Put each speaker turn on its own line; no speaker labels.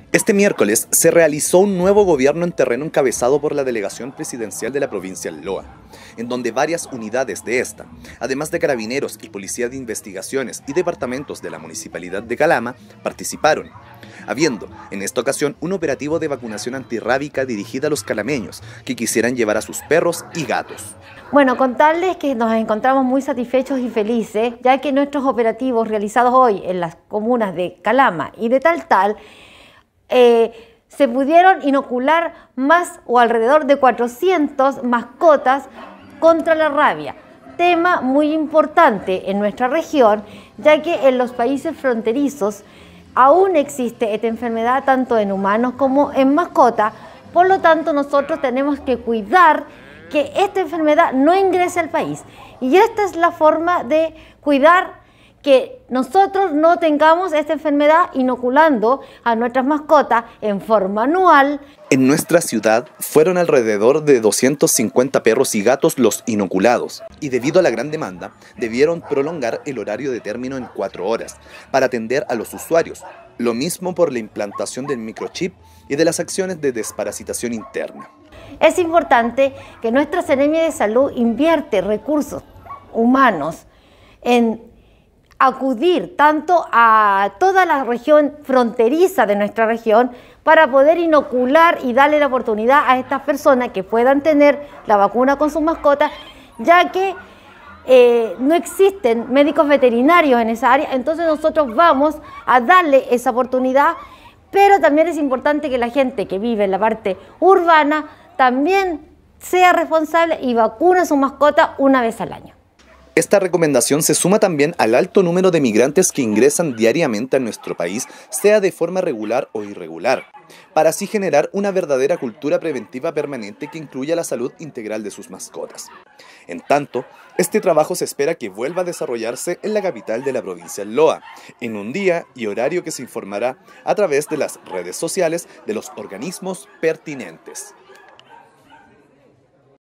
Este miércoles se realizó un nuevo gobierno en terreno encabezado por la delegación presidencial de la provincia del Loa, en donde varias unidades de esta, además de carabineros y policía de investigaciones y departamentos de la municipalidad de Calama, participaron, habiendo en esta ocasión un operativo de vacunación antirrábica dirigida a los calameños que quisieran llevar a sus perros y gatos.
Bueno, contarles que nos encontramos muy satisfechos y felices, ya que nuestros operativos realizados hoy en las comunas de Calama y de Taltal se pudieron inocular más o alrededor de 400 mascotas contra la rabia. Tema muy importante en nuestra región, ya que en los países fronterizos aún existe esta enfermedad tanto en humanos como en mascotas. Por lo tanto, nosotros tenemos que cuidar que esta enfermedad no ingrese al país. Y esta es la forma de cuidar que nosotros no tengamos esta enfermedad inoculando a nuestras mascotas en forma anual.
En nuestra ciudad fueron alrededor de 250 perros y gatos los inoculados y debido a la gran demanda debieron prolongar el horario de término en 4 horas para atender a los usuarios. Lo mismo por la implantación del microchip y de las acciones de desparasitación interna.
Es importante que nuestra Seremia de Salud invierte recursos humanos en acudir tanto a toda la región fronteriza de nuestra región para poder inocular y darle la oportunidad a estas personas que puedan tener la vacuna con sus mascotas, ya que no existen médicos veterinarios en esa área. Entonces nosotros vamos a darle esa oportunidad, pero también es importante que la gente que vive en la parte urbana también sea responsable y vacune a su mascota una vez al año.
Esta recomendación se suma también al alto número de migrantes que ingresan diariamente a nuestro país, sea de forma regular o irregular, para así generar una verdadera cultura preventiva permanente que incluya la salud integral de sus mascotas. En tanto, este trabajo se espera que vuelva a desarrollarse en la capital de la provincia del Loa, en un día y horario que se informará a través de las redes sociales de los organismos pertinentes.